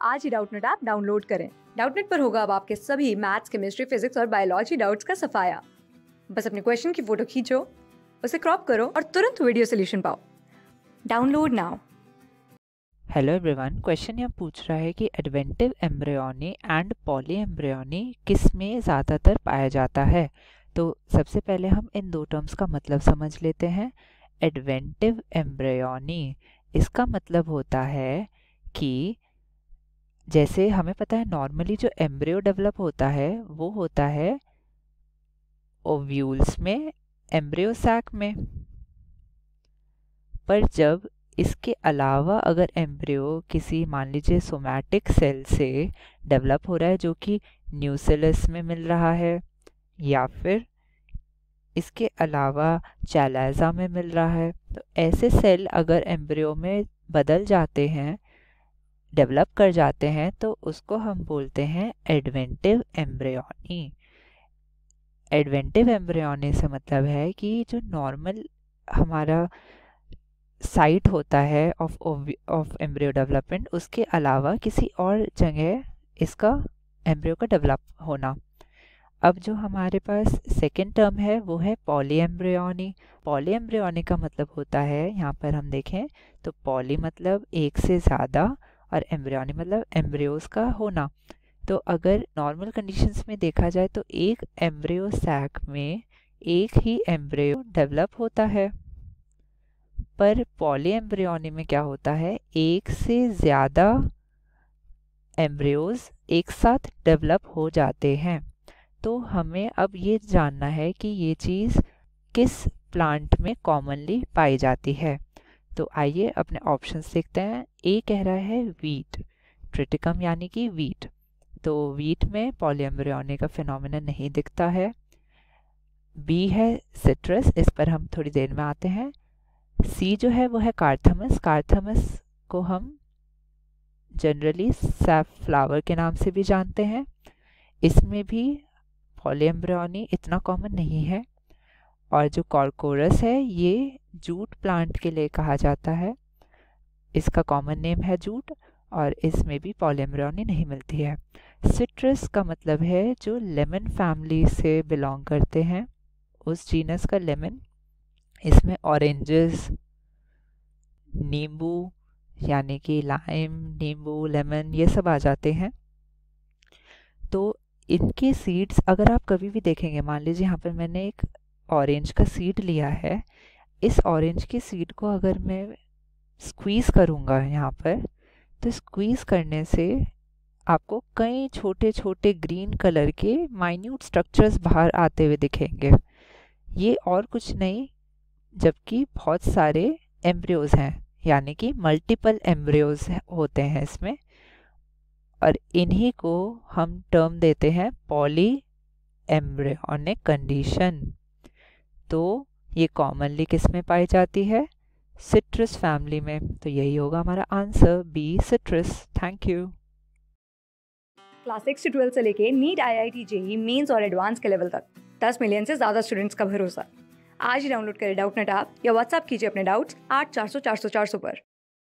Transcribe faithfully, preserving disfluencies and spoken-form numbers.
आज ही Doubtnut app download करें। डाउटनेट पर होगा अब आपके सभी मैथ्स, केमिस्ट्री, फिजिक्स और बायोलॉजी डाउट्स का सफाया। बस अपने क्वेश्चन की फोटो खींचो, उसे क्रॉप करो और तुरंत वीडियो सोल्यूशन पाओ। Download now. Hello everyone, question यह पूछ रहा है कि adventive embryony and polyembryony किस में ज़्यादातर पाया जाता है। तो सबसे पहले हम इन दो टर्म्स का मतलब समझ लेते हैं। एडवेंटिव एम्ब्रियोनी, इसका मतलब होता है कि जैसे हमें पता है नॉर्मली जो एम्ब्रियो डेवलप होता है वो होता है ओव्यूल्स में, एम्ब्रियो सैक में। पर जब इसके अलावा अगर एम्ब्रियो किसी मान लीजिए सोमैटिक सेल से डेवलप हो रहा है जो कि न्यूसेलस में मिल रहा है, या फिर इसके अलावा चैलाज़ा में मिल रहा है, तो ऐसे सेल अगर एम्ब्रियो में बदल जाते हैं, डेवलप कर जाते हैं, तो उसको हम बोलते हैं एडवेंटिव एम्ब्रियोनी। एडवेंटिव एम्ब्रियोनी से मतलब है कि जो नॉर्मल हमारा साइट होता है ऑफ ऑफ एम्ब्रियो डेवलपमेंट, उसके अलावा किसी और जगह इसका एम्ब्रियो का डेवलप होना। अब जो हमारे पास सेकेंड टर्म है वो है पॉली एम्ब्रियोनी। पॉली एम्ब्रियोनी का मतलब होता है, यहाँ पर हम देखें तो पॉली मतलब एक से ज़्यादा और एम्ब्रियोनी मतलब एम्ब्रियोज का होना। तो अगर नॉर्मल कंडीशंस में देखा जाए तो एक एम्ब्रियो सैक में एक ही एम्ब्रियो डेवलप होता है, पर पॉली एम्ब्रियोनी में क्या होता है, एक से ज़्यादा एम्ब्रियोज एक साथ डेवलप हो जाते हैं। तो हमें अब ये जानना है कि ये चीज़ किस प्लांट में कॉमनली पाई जाती है। तो आइए अपने ऑप्शंस देखते हैं। ए कह रहा है वीट, ट्रिटिकम यानी कि वीट, तो वीट में पॉली एम्ब्रियोनी का फिनोमिनन नहीं दिखता है। बी है सिट्रस, इस पर हम थोड़ी देर में आते हैं। सी जो है वो है कार्थमस। कार्थमस को हम जनरली सैफफ्लावर के नाम से भी जानते हैं। इसमें भी पॉली एम्ब्रियोनी इतना कॉमन नहीं है। और जो कॉर्कोरस है ये जूट प्लांट के लिए कहा जाता है, इसका कॉमन नेम है जूट, और इसमें भी पॉली एम्ब्रियोनी नहीं मिलती है। सिट्रस का मतलब है जो लेमन फैमिली से बिलोंग करते हैं, उस जीनस का लेमन। इसमें ऑरेंजेस, नींबू यानी कि लाइम, नींबू, लेमन, ये सब आ जाते हैं। तो इनके सीड्स अगर आप कभी भी देखेंगे, मान लीजिए यहाँ पर मैंने एक ऑरेंज का सीड लिया है, इस ऑरेंज के सीड को अगर मैं स्क्वीज़ करूँगा यहाँ पर, तो स्क्वीज़ करने से आपको कई छोटे छोटे ग्रीन कलर के माइन्यूट स्ट्रक्चर्स बाहर आते हुए दिखेंगे। ये और कुछ नहीं जबकि बहुत सारे एम्ब्रियोज हैं, यानी कि मल्टीपल एम्ब्रियोज होते हैं इसमें, और इन्हीं को हम टर्म देते हैं पॉली एम्ब्रियोनिक कंडीशन। तो ये कॉमनली किस में पाई जाती है, सिट्रस फैमिली में। तो यही होगा हमारा answer, B citrus. Thank you. Class six से ट्वेल्थ से लेके NEET, I I T, JEE mains और एडवांस के लेवल तक दस मिलियन से ज्यादा स्टूडेंट्स का भरोसा। आज ही डाउनलोड करें डाउटनेट ऐप या व्हाट्सएप कीजिए अपने डाउट्स आठ चार सौ चार सौ चार सौ पर।